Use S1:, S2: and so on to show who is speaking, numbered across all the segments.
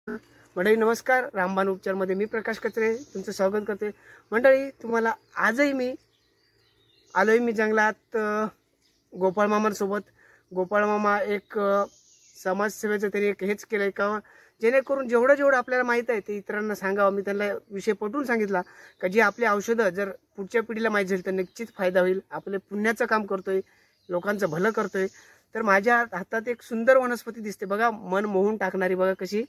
S1: मंडळी नमस्कार. रामबाण उपचारमध्ये मी प्रकाश कचरे तुमचं स्वागत करते. मंडळी तुम्हाला आजही मी आलोय मी जंगलात गोपाळ मामांसोबत. गोपाळ मामा एक समाजसेवेचं त्यांनी एक हेच केलंय का जेणेकरून जेवढं आपल्याला माहीत आहे ते इतरांना सांगावं. मी त्यांना विषय पटवून सांगितला का जी आपली औषधं जर पुढच्या पिढीला माहीत झाली तर निश्चित फायदा होईल. आपले पुण्याचं काम करतोय, लोकांचं भलं करतोय. तर माझ्या हातात एक सुंदर वनस्पती दिसते बघा, मन मोहून टाकणारी. बघा कशी,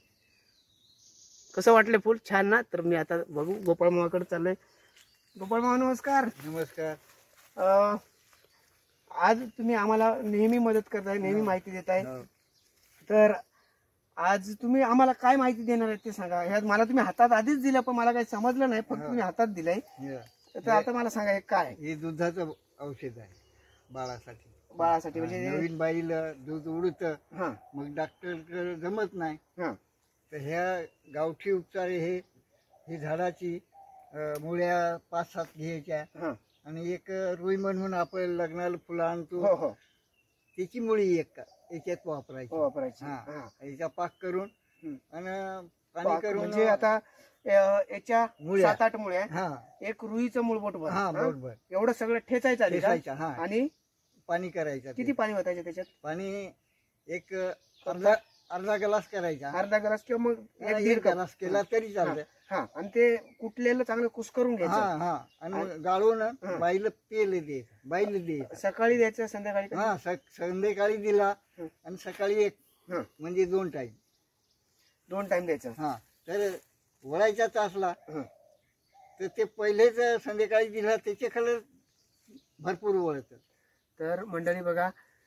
S1: कसं वाटलं फुल, छान ना. तर मी आता बघू गोपाळ मामाकडे चाललोय. गोपाळ मामा नमस्कार.
S2: नमस्कार.
S1: आज तुम्ही आम्हाला नेहमी मदत करताय, नेहमी माहिती देताय. तर आज तुम्ही आम्हाला काय माहिती देणार आहे ते सांगा. ह्यात मला तुम्ही हातात आधीच दिलं पण मला काही समजलं नाही, फक्त तुम्ही हातात दिलंय. तर आता मला सांगा हे काय.
S2: हे दुधाचं औषध आहे बाळासाठी.
S1: बाळासाठी म्हणजे
S2: नवीन बाईला दूध उडत मग डॉक्टर जमत नाही, तर ह्या गावठी उपचार हे झाडाची मुळ्या 5-7 घ्यायच्या आणि एक रुई म्हणून आपण लग्नाला फुलं आणतो त्याची मुळी याच्यात वापरायची. याचा पाक करून आणि पाणी करून
S1: म्हणजे आता याच्या 7-8 मुळ्या, एक रुईचं मूळ बोटभर एवढं सगळं ठेचायचं आणि
S2: पाणी करायचं.
S1: किती पाणी ओतायचं त्याच्यात?
S2: पाणी एक अर्धा ग्लास करायचा.
S1: अर्धा ग्लास किंवा मग 1-1.5
S2: ग्लास केला तरी चालतंय.
S1: आणि ते कुटलेलं चांगलं कुस्करून घ्यायचं
S2: आणि गाळून बाईला पेले द्यायचं. बाईला द्यायचं.
S1: सकाळी द्यायचं, संध्याकाळी?
S2: संध्याकाळी दिला आणि सकाळी एक, म्हणजे 2 टाइम.
S1: 2 टाइम द्यायचं.
S2: तर वळायचाच असला तर ते पहिलेच संध्याकाळी दिला त्याचे खाली भरपूर वळत.
S1: तर मंडळी बघा,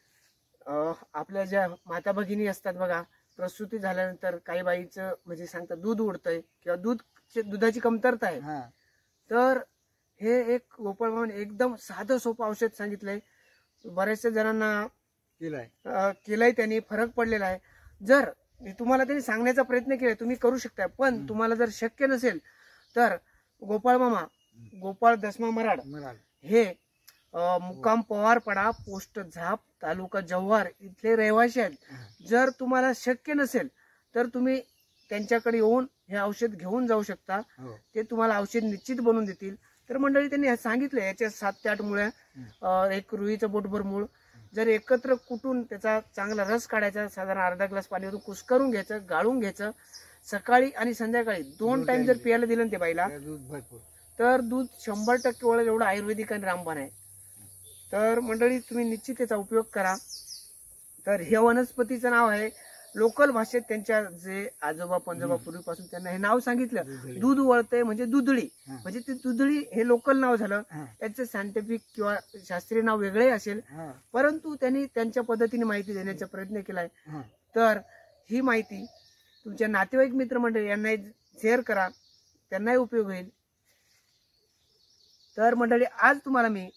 S1: आपल्या ज्या माता भगिनी असतात बघा, प्रसूती झाल्यानंतर काही बाईचं म्हणजे सांगतात दूध उडतंय किंवा दुधाची कमतरता आहे. तर हे एक गोपाळ मामाने एकदम साधं सोपं औषध सांगितलंय. बऱ्याचशा जणांना केलंय, त्यांनी फरक पडलेला आहे. जर तुम्हाला त्यांनी सांगण्याचा प्रयत्न केलाय, तुम्ही करू शकता. पण तुम्हाला जर शक्य नसेल तर गोपाळ मामा, गोपाळ दसमा मराड हे मुक्काम पवारपाडा, पोस्ट झाप, तालुका जव्हार इथले रहिवासी आहेत. जर तुम्हाला शक्य नसेल तर तुम्ही त्यांच्याकडे येऊन हे औषध घेऊन जाऊ शकता. ते तुम्हाला औषध निश्चित बनवून देतील. तर मंडळी त्यांनी सांगितलं याच्या 7 ते 8 मुळ्या, एक रुईचं बोटभर मूळ जर एकत्र कुटून त्याचा चांगला रस काढायचा, साधारण अर्धा ग्लास पाणीवरून कुस्करून घ्यायचं, गाळून घ्यायचं. सकाळी आणि संध्याकाळी 2 टाइम जर प्यायला दिलं ते बाईला तर दूध 100% वळेल. एवढं आयुर्वेदिक आणि रामबाण आहे. तर मंडळी तुम्ही निश्चित त्याचा उपयोग करा. तर हे वनस्पतीचं नाव आहे, लोकल भाषेत त्यांच्या जे आजोबा पंजोबा पूर्वीपासून त्यांना हे नाव सांगितलं, दूध वळतंय म्हणजे दुधळी. म्हणजे ती दुधळी हे लोकल नाव झालं. त्याचं सायंटिफिक किंवा शास्त्रीय नाव वेगळे असेल, परंतु त्यांनी त्यांच्या पद्धतीने माहिती देण्याचा प्रयत्न केलाय. तर ही माहिती तुमच्या नातेवाईक मित्रमंडळी यांनाही शेअर करा, त्यांनाही उपयोग होईल. तर मंडळी आज तुम्हाला मी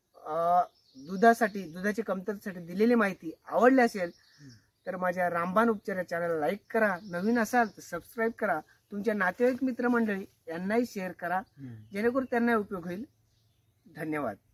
S1: दुधाची कमतरतेसाठी दिलेली माहिती आवडली असेल तर माझ्या रामबाण उपचार चॅनलला लाईक करा. नवीन असाल तर सबस्क्राईब करा. तुमच्या नातेवाईक मित्रमंडळी यांनाही शेअर करा, जेणेकरून त्यांनाही उपयोग होईल. धन्यवाद.